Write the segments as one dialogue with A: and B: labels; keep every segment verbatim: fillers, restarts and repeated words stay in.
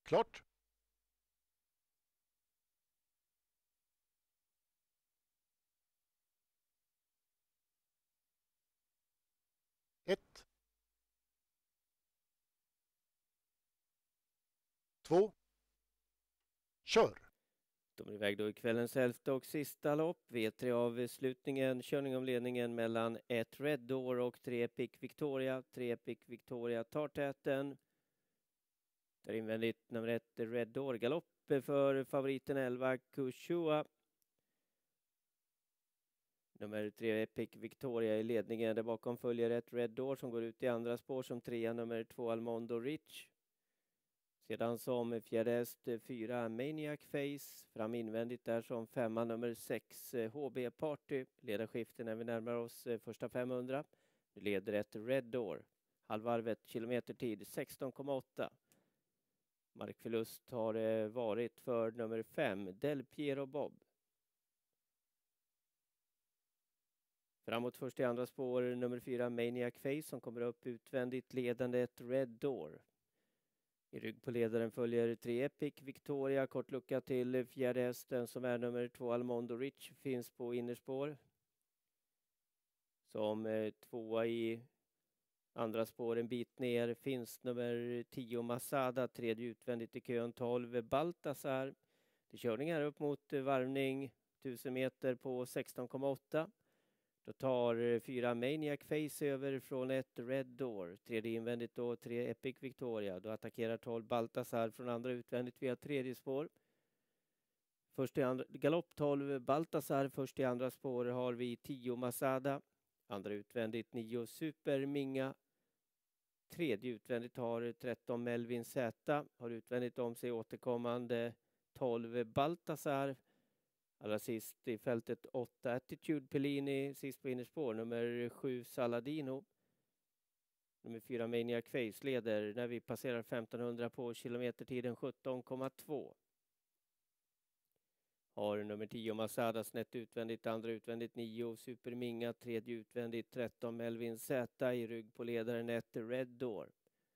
A: Klart! Ett. Två. Kör!
B: De är iväg då i kvällens elfte och sista lopp. V tre avslutningen. Körning om ledningen mellan ett Red Door och tre Epic Victoria. tre Epic Victoria tar täten. Där invändigt nummer ett Red Door. Galopp för favoriten elva Kushua. Nummer tre Epic Victoria i ledningen. Där bakom följer ett Red Door som går ut i andra spår som trea nummer två Almondo Rich. Sedan som fjärde häst fyra Maniac Face. Fram invändigt där som femma nummer sex H B Party. Ledarskiften när vi närmar oss första femhundra. Nu leder ett Red Door. Halvvarvet kilometertid sexton komma åtta. Markförlust har det varit för nummer fem Del Piero Bob. Framåt först i andra spår nummer fyra Maniac Face som kommer upp utvändigt ledande ett Red Door. I rygg på ledaren följer tre Epic Victoria, kort lucka till fjärde hästen som är nummer två Almondo Rich, finns på innerspår. Som eh, tvåa i andra spår en bit ner finns nummer tio Masada, tredje utvändigt i kön tolv Baltasar. Det körning här upp mot varvning tusen meter på sexton komma åtta. Då tar fyra Maniac Face över från ett Red Door. Tredje invändigt då tre Epic Victoria. Då attackerar tolv Baltasar från andra utvändigt via tredje spår. Först i andra, galopp tolv Baltasar. Först i andra spår har vi tio Masada. Andra utvändigt nio Super Minga. Tredje utvändigt har tretton Melvin Z. Har utvändigt om sig återkommande tolv Baltasar. Allra sist i fältet åtta Attitude Pellini, sist på innerspår, nummer sju Saladino. Nummer fyra Maniac Face leder när vi passerar femtonhundra på kilometertiden sjutton komma två. Har nummer tio Masada snett utvändigt, andra utvändigt nio Super Minga, tredje utvändigt tretton Melvin Z i rygg på ledaren ett Red Door.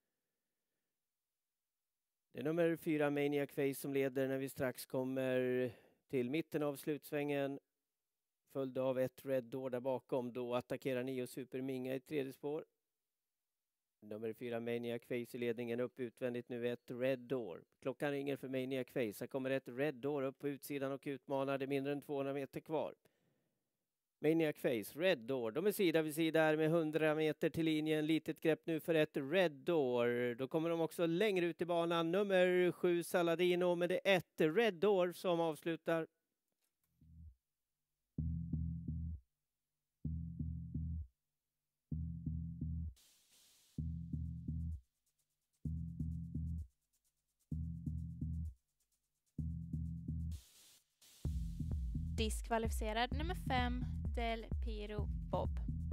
B: Det är nummer fyra Maniac Face som leder när vi strax kommer till mitten av slutsvängen. Följd av ett Red Door där bakom. Då attackerar nio Super Minga i tredje spår. Nummer fyra Maniac Face i ledningen upp utvändigt nu ett Red Door. Klockan ringer för Maniac Face. Här kommer ett Red Door upp på utsidan och utmanar. Det är mindre än tvåhundra meter kvar. Maniac Face, Red Door. De är sida vid sida här med hundra meter till linjen. Litet grepp nu för ett Red Door. Då kommer de också längre ut i banan. Nummer sju Saladino, men det är ett Red Door som avslutar.
C: Diskvalificerad nummer fem Del Piero Bob.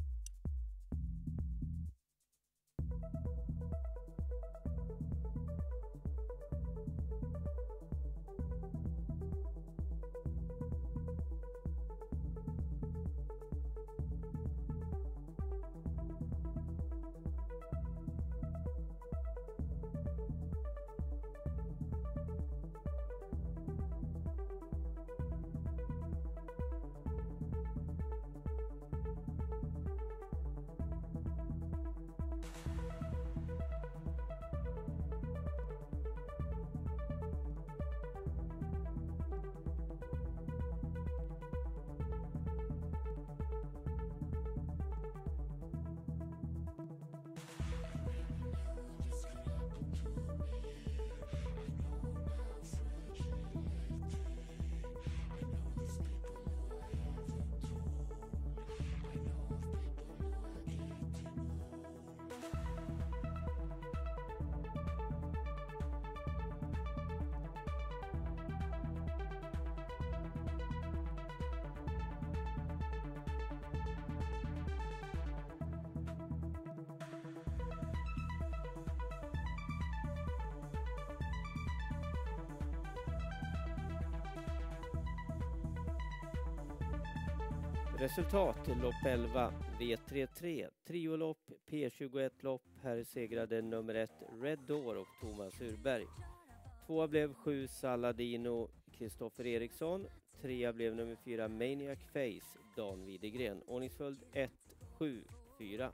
B: Resultat lopp elva V trettiotre, triolopp P tjugoett lopp. Här segrade nummer ett Red Door och Thomas Urberg. Tvåa blev sju Saladino Kristoffer Eriksson. Trea blev nummer fyra Maniac Face Dan Widegren. Ordningsföljd ett, sju, fyra.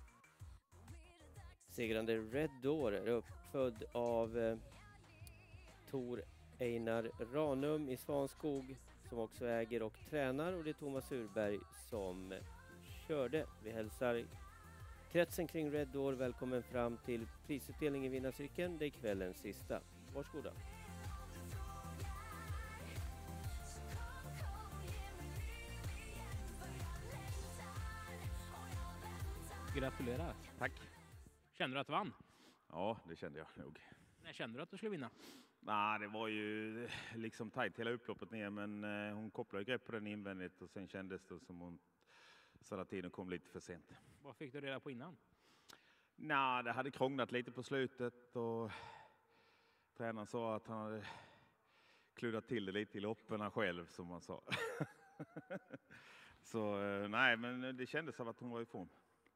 B: Segrande Red Door är uppfödd av eh, Tor Einar Ranum i Svanskog som också äger och tränar, och det är Thomas Urberg som körde. Vi hälsar kretsen kring Red Door välkommen fram till prisutdelning i vinnarcirkeln. Det är kvällens sista. Varsågoda.
D: Gratulerar.
E: Tack.
D: Kände du att du vann?
E: Ja, det kände jag nog.
D: När kände du att du skulle vinna?
E: Nej, det var ju liksom tajt hela upploppet ner, men eh, hon kopplade grepp på den invändigt och sen kändes det som hon Saladino kom lite för sent.
D: Vad fick du reda på innan?
E: Nej, det hade krånglat lite på slutet och tränaren sa att han hade kluddat till det lite i loppen själv, som man sa. Så eh, nej, men det kändes som att hon var ifrån.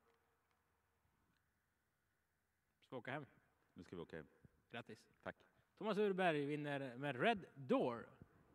D: Ska åka hem.
E: Nu ska vi åka hem.
D: Grattis.
E: Tack.
D: Thomas Urberg vinner med Red Door.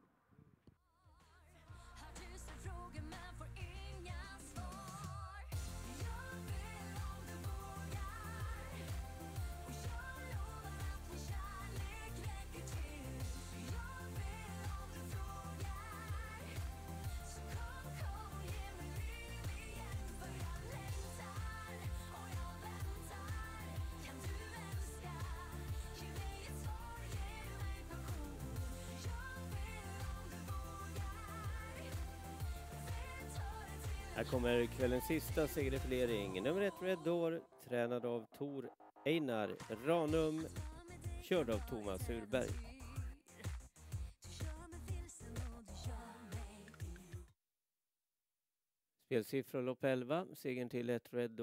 B: Här kommer kvällens sista segerfilering. Nummer ett Red Door, tränad av Tor Einar Ranum, körd av Thomas Urberg. Spelsiffror lopp elva, segern till ett Red Door.